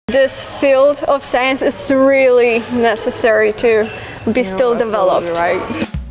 This field of science is really necessary to be still developed. Right.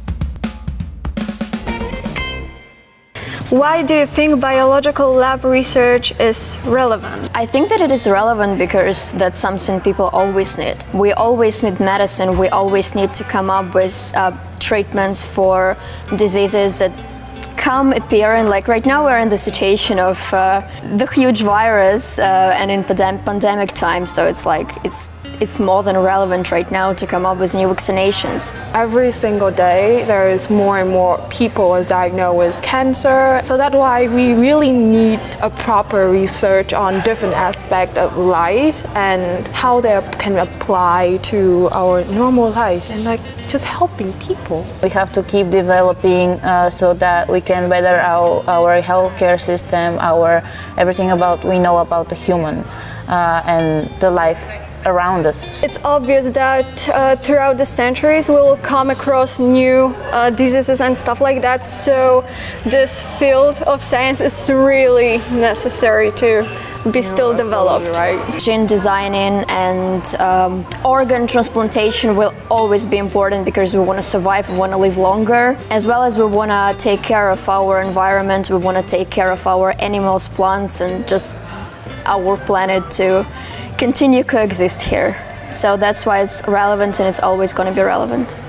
Why do you think biological lab research is relevant? I think that it is relevant because that's something people always need. We always need medicine, we always need to come up with treatments for diseases that come appearing. Like right now we're in the situation of the huge virus and in pandemic time, so it's like it's more than relevant right now to come up with new vaccinations. Every single day there is more and more people is diagnosed with cancer, so that's why we really need a proper research on different aspects of life and how they can apply to our normal life and like just helping people. We have to keep developing so that we can better our healthcare system, everything we know about the human and the life around us. It's obvious that throughout the centuries we will come across new diseases and stuff like that, so this field of science is really necessary to be still developed. Right. Gene designing and organ transplantation will always be important because we want to survive, we want to live longer, as well as we want to take care of our environment, we want to take care of our animals, plants, and just our planet to continue coexist here. So that's why it's relevant and it's always going to be relevant.